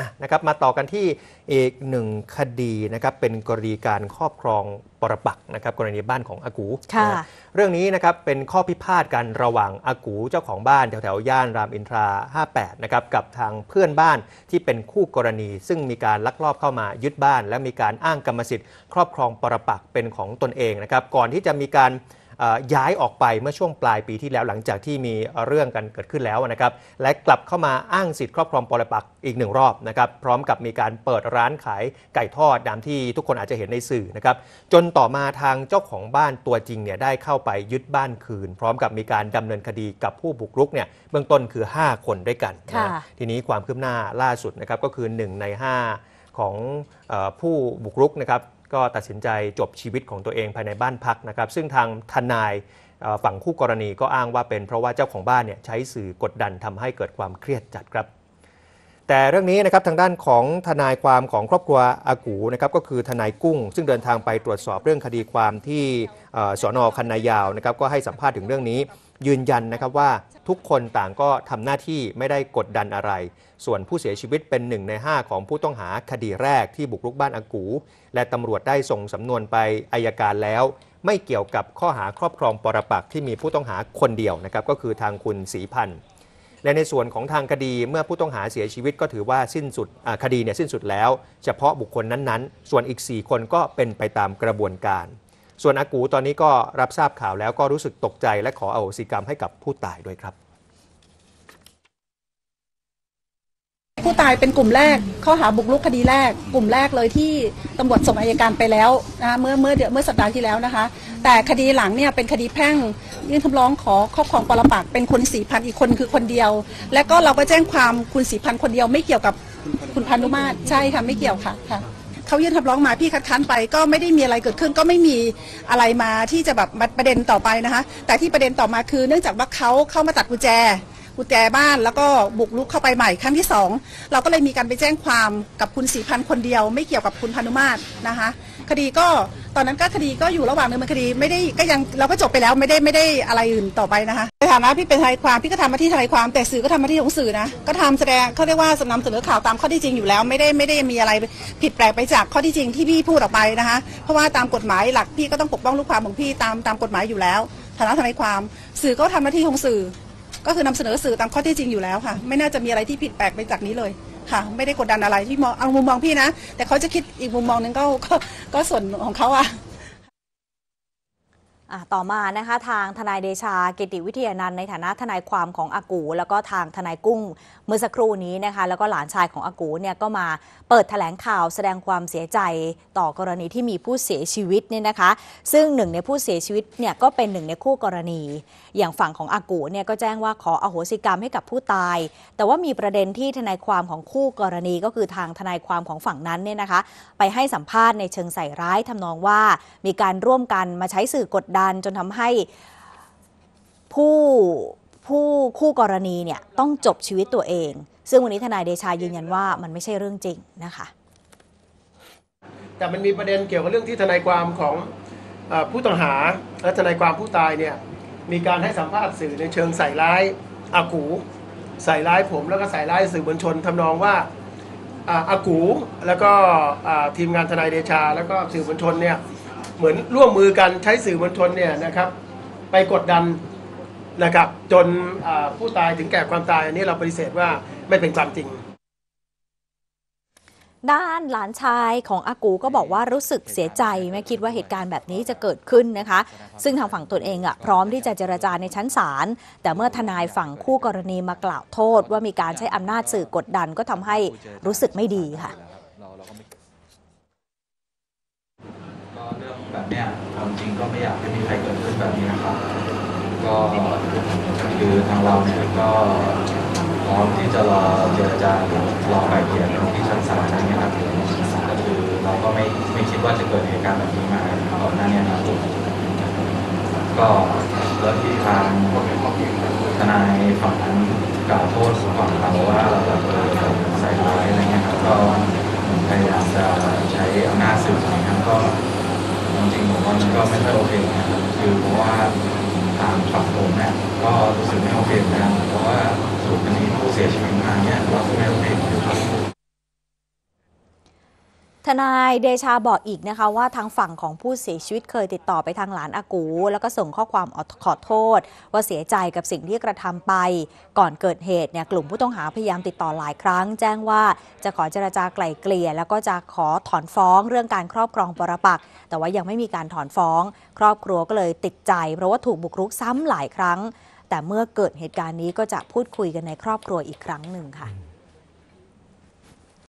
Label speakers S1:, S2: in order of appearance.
S1: นะครับมาต่อกันที่อีกหนึ่งคดีนะครับเป็นกรณีการครอบครองปรปักษ์นะครับกรณีบ้านของอากูนะเรื่องนี้นะครับเป็นข้อพิพาทกันระหว่างอากูเจ้าของบ้านแถวๆย่านรามอินทรา58นะครับกับทางเพื่อนบ้านที่เป็นคู่กรณีซึ่งมีการลักลอบเข้ามายึดบ้านและมีการอ้างกรรมสิทธิ์ครอบครองปรปักษ์เป็นของตนเองนะครับก่อนที่จะมีการย้ายออกไปเมื่อช่วงปลายปีที่แล้วหลังจากที่มีเรื่องกันเกิดขึ้นแล้วนะครับและกลับเข้ามาอ้างสิทธิ์ครอบครองปรปักษ์อีกหนึ่งรอบนะครับพร้อมกับมีการเปิดร้านขายไก่ทอดตามที่ทุกคนอาจจะเห็นในสื่อนะครับจนต่อมาทางเจ้าของบ้านตัวจริงเนี่ยได้เข้าไปยึดบ้านคืนพร้อมกับมีการดำเนินคดีกับผู้บุกรุกเนี่ยเบื้องต้นคือ5คนด้วยกันนะทีนี้ความคืบหน้าล่าสุดนะครับก็คือ1ใน5ของผู้บุกรุกนะครับก็ตัดสินใจจบชีวิตของตัวเองภายในบ้านพักนะครับซึ่งทางทนายฝั่งคู่กรณีก็อ้างว่าเป็นเพราะว่าเจ้าของบ้านเนี่ยใช้สื่อกดดันทำให้เกิดความเครียดจัดครับแต่เรื่องนี้นะครับทางด้านของทนายความของครอบครัวอากูนะครับก็คือทนายกุ้งซึ่งเดินทางไปตรวจสอบเรื่องคดีความที่สน.คันนายาวนะครับก็ให้สัมภาษณ์ถึงเรื่องนี้ยืนยันนะครับว่าทุกคนต่างก็ทำหน้าที่ไม่ได้กดดันอะไรส่วนผู้เสียชีวิตเป็น1ใน5ของผู้ต้องหาคดีแรกที่บุกรุกบ้านอากูและตำรวจได้ส่งสำนวนไปอัยการแล้วไม่เกี่ยวกับข้อหาครอบครองปรปักษ์ที่มีผู้ต้องหาคนเดียวนะครับก็คือทางคุณศรีพันธ์และในส่วนของทางคดีเมื่อผู้ต้องหาเสียชีวิตก็ถือว่าสิ้นสุดคดีเนี่ยสิ้นสุดแล้วเฉพาะบุคคลนั้นๆส่วนอีก4คนก็เป็นไปตามกระบวนการส่วนอากูตอนนี้ก็รับทราบข่าวแล้วก็รู้สึกตกใจและขออโหสิกรรมให้กับผู้ตายด้วยครับ
S2: ผู้ตายเป็นกลุ่มแรกข้อหาบุกรุกคดีแรกกลุ่มแรกเลยที่ตำรวจส่งอัยการไปแล้วนะเมื่อสัปดาห์ที่แล้วนะคะแต่คดีหลังเนี่ยเป็นคดีแพ่งยื่นคำร้องขอครอบครองปรปักษ์เป็นคุณศรีพันธ์อีกคนคือคนเดียวและก็เราก็แจ้งความคุณศรีพันธ์คนเดียวไม่เกี่ยวกับคุณพานุมาตรใช่ค่ะไม่เกี่ยวค่ะเขายื่นคำร้องมาพี่คัดค้านไปก็ไม่ได้มีอะไรเกิดขึ้นก็ไม่มีอะไรมาที่จะแบบประเด็นต่อไปนะคะแต่ที่ประเด็นต่อมาคือเนื่องจากว่าเขาเข้ามาตัดกุญแจบ้านแล้วก็บุกรุกเข้าไปใหม่ครั้งที่2เราก็เลยมีการไปแจ้งความกับคุณศรีพันธ์คนเดียวไม่เกี่ยวกับคุณพานุมาตรนะคะคดีก็ตอนนั้นก็คดีก็อยู่ระหว่างดำเนินคดีไม่ได้ก็ยังเราก็จบไปแล้วไม่ได้อะไรอื่นต่อไปนะคะในฐานะพี่เป็นทนายความพี่ก็ทำหน้าที่ทนายความแต่สื่อก็ทำหน้าที่ของสื่อนะก็ทำแสดงเขาเรียกว่านำเสนอข่าวตามข้อที่จริงอยู่แล้วไม่ได้มีอะไรผิดแปลกไปจากข้อที่จริงที่พี่พูดออกไปนะคะเพราะว่าตามกฎหมายหลักพี่ก็ต้องปกป้องลูกความของพี่ตามกฎหมายอยู่แล้วฐานะทนายความสื่อก็ทำหน้าที่ของสื่อก็คือนำเสนอสื่อตามข้อที่จริงอยู่แล้วค่ะไม่น่าจะมีอะไรที่ผิดแปลกไปจากนี้เลยค่ะไม่ได้กดดันอะไรที่มองเอามุมมองพี่นะแต่เขาจะคิดอีกมุมมองนึงก็ส่วนของเขาอะ
S3: ต่อมานะคะทางทนายเดชากิติวิทยานันท์ในฐานะทนายความของอากูแล้วก็ทางทนายกุ้งเมื่อสักครู่นี้นะคะแล้วก็หลานชายของอากูเนี่ยก็มาเปิดแถลงข่าวแสดงความเสียใจต่อกรณีที่มีผู้เสียชีวิตเนี่ยนะคะซึ่งหนึ่งในผู้เสียชีวิตเนี่ยก็เป็นหนึ่งในคู่กรณีอย่างฝั่งของอากูเนี่ยก็แจ้งว่าขออโหสิกรรมให้กับผู้ตายแต่ว่ามีประเด็นที่ทนายความของคู่กรณีก็คือทางทนายความของฝั่งนั้นเนี่ยนะคะไปให้สัมภาษณ์ในเชิงใส่ร้ายทำนองว่ามีการร่วมกันมาใช้สื่อกดดันจนทำให้ผู้คู่กรณีเนี่ยต้องจบชีวิตตัวเองซึ่งวันนี้ทนายเดชายืนยันว่ามันไม่ใช่เรื่องจริงนะคะ
S4: แต่มันมีประเด็นเกี่ยวกับเรื่องที่ทนายความของผู้ต้องหาและทนายความผู้ตายเนี่ยมีการให้สัมภาษณ์สื่อในเชิงใส่ร้ายอากูใส่ร้ายผมแล้วก็ใส่ร้ายสื่อมวลชนทำนองว่าอากูแล้วก็ทีมงานทนายเดชาแล้วก็สื่อมวลชนเนี่ยเหมือนร่วมมือกันใช้สื่อมวลชนเนี่ยนะครับไปกดดันนะครับจนผู้ตายถึงแก่ความตายอันนี้เราปฏิเสธว่าไม่เป็นความจริง
S3: ด้านหลานชายของอากูก็บอกว่ารู้สึกเสียใจไม่คิดว่าเหตุการณ์แบบนี้จะเกิดขึ้นนะคะซึ่งทางฝั่งตนเองพร้อมที่จะเจรจาในชั้นศาลแต่เมื่อทนายฝั่งคู่กรณีมากล่าวโทษว่ามีการใช้อำนาจสื่อกดดันก็ทำให้รู้สึกไม่ดีค่ะ
S5: เรื่องแบบเนี้ยความจริงก็ไม่อยากให้มีใครเกิดขึ้นแบบนี้นะครับก็คือทางเราเนี่ยก็พร้อมที่จะรอเจรจารอไกล่เกลี่ยกันที่ชั้นศาลอย่างเงี้ยครับก็คือเราก็ไม่คิดว่าจะเกิดเหตุการณ์แบบนี้มาก่อนหน้านี้นะครับก็แล้วที่ทางทนายฝั่งนั้นกล่าวโทษฝั่งเราว่าเราแบบใส่ร้ายอะไรเงี้ยครับก็พยายามจะใช้อำนาจสื่อนะครับก็จริงๆผมว่ามันก็ไม่ค่อยโอเคนะครับคือเพราะว่าทางฝั่งผมเนี่ยก็รู้สึกไม่โอเคนะเพราะว่าสุดวันนี้ผู้เสียชีวิตมาเนี่ยเราก็ไม่โอเคครับ
S3: ทนายเดชาบอกอีกนะคะว่าทางฝั่งของผู้เสียชีวิตเคยติดต่อไปทางหลานอากูแล้วก็ส่งข้อความขอโทษว่าเสียใจกับสิ่งที่กระทำไปก่อนเกิดเหตุเนี่ยกลุ่มผู้ต้องหาพยายามติดต่อหลายครั้งแจ้งว่าจะขอเจรจาไกล่เกลี่ยแล้วก็จะขอถอนฟ้องเรื่องการครอบครองปรปักษ์แต่ว่ายังไม่มีการถอนฟ้องครอบครัวก็เลยติดใจเพราะว่าถูกบุกรุกซ้ำหลายครั้งแต่เมื่อเกิดเหตุการณ์นี้ก็จะพูดคุยกันในครอบครัวอีกครั้งหนึ่งค่ะ